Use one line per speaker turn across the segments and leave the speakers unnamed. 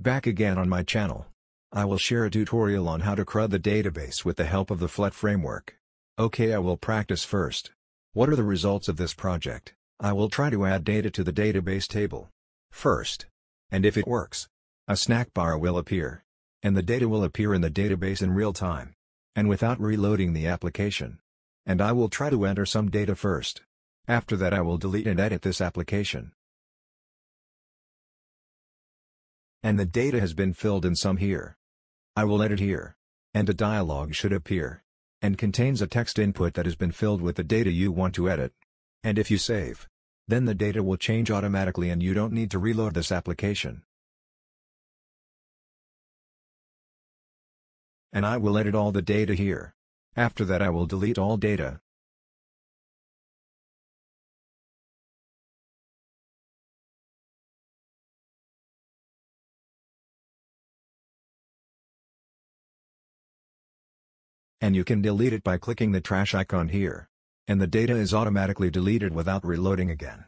Back again on my channel. I will share a tutorial on how to CRUD the database with the help of the FLET framework. Okay, I will practice first. What are the results of this project? I will try to add data to the database table. First. And if it works, a snack bar will appear. And the data will appear in the database in real time. And without reloading the application. And I will try to enter some data first. After that I will delete and edit this application. And the data has been filled in some here. I will edit here. And a dialog should appear. And contains a text input that has been filled with the data you want to edit. And if you save, then the data will change automatically and you don't need to reload this application. And I will edit all the data here. After that I will delete all data. And you can delete it by clicking the trash icon here. And the data is automatically deleted without reloading again.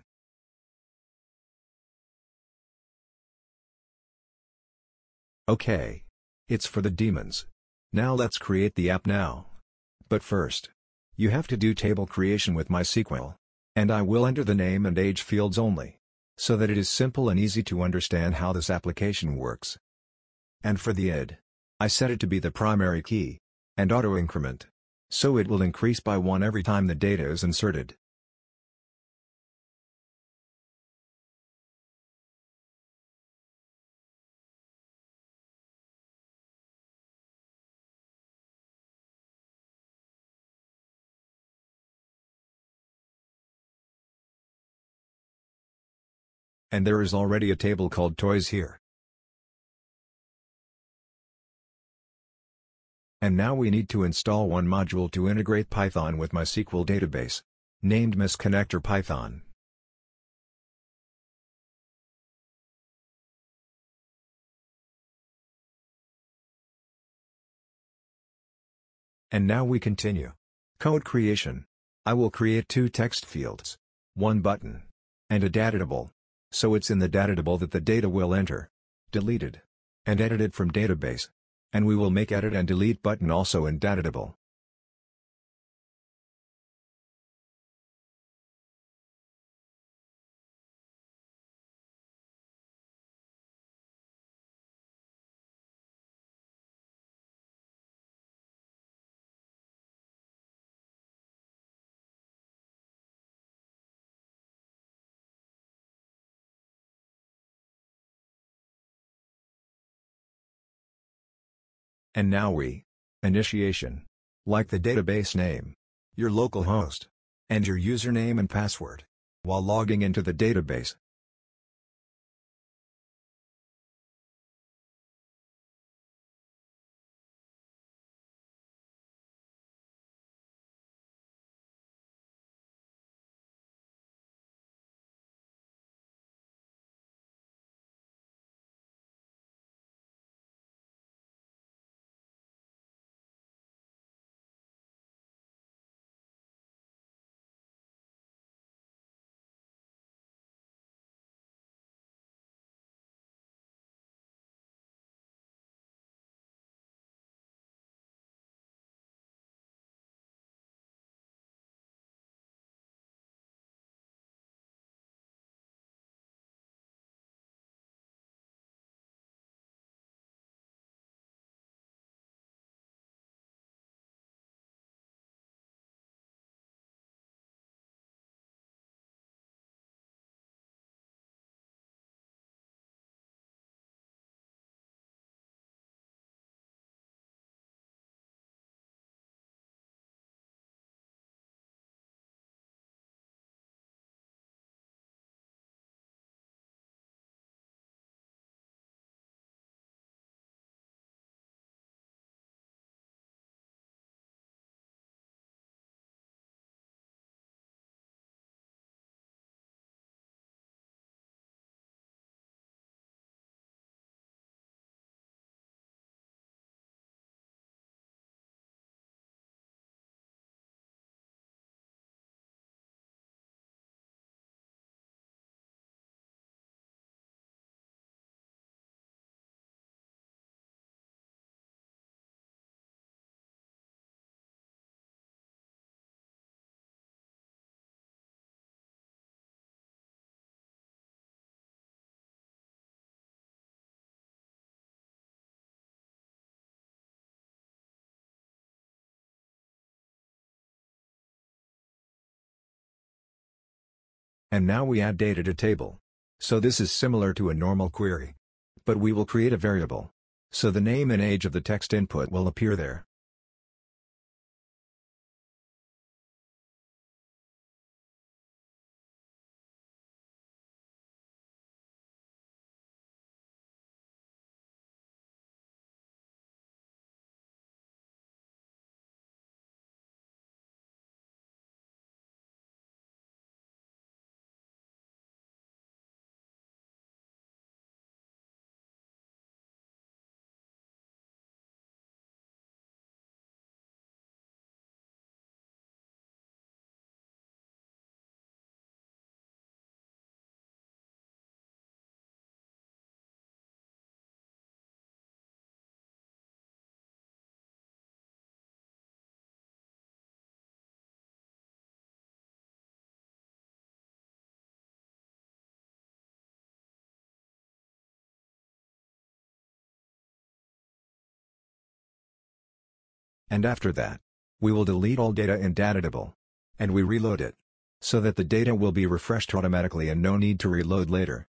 Okay. It's for the demons. Now let's create the app now. But first, you have to do table creation with MySQL. And I will enter the name and age fields only. So that it is simple and easy to understand how this application works. And for the id, I set it to be the primary key. And auto increment. So it will increase by 1 every time the data is inserted. And there is already a table called toys here. And now we need to install one module to integrate Python with MySQL database, named MysConnector Python. And now we continue. Code creation. I will create 2 text fields, 1 button, and a datatable. So it's in the datatable that the data will enter, deleted, and edited from database. And we will make edit and delete button also in datatable. And now we, initiation, like the database name, your local host, and your username and password, while logging into the database. And now we add data to table. So this is similar to a normal query. But we will create a variable. So the name and age of the text input will appear there. And after that, we will delete all data in DataTable. And we reload it. So that the data will be refreshed automatically and no need to reload later.